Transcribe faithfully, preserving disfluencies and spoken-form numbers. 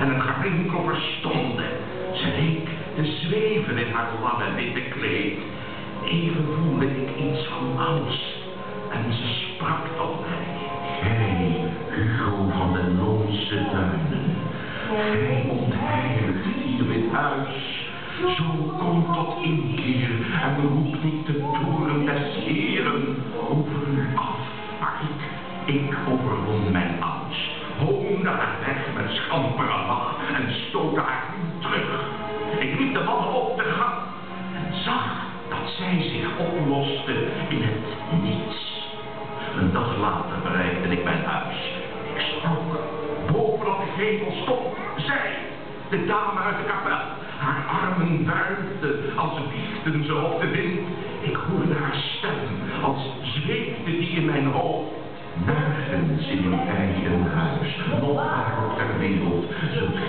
en het gerinkel verstomde. Ze leek te zweven in haar lange witte kleed. Even voelde ik iets van angst en ze sprak tot mij. Gij, Hugo van de Loonse Duinen, gij ontheiligt hier dit huis. Zo komt tot inkeer en roept niet de toren des Heeren over u af. Maar ik, ik overwon mijn angst, hoonde haar weg met schampere lach en stootte haar terug. Ik riep de mannen op de gang en zag dat zij zich oploste in het niets. Een dag later bereikte ik mijn huis. Ik schrok. Bovenop de gevel stond zij, de dame uit de kapel. Haar armen wuifden als wiegden ze op de wind. Ik hoorde haar stem als zweefde die in mijn hoofd. Nergens in uw eigen huis, nog waar op ter wereld, zult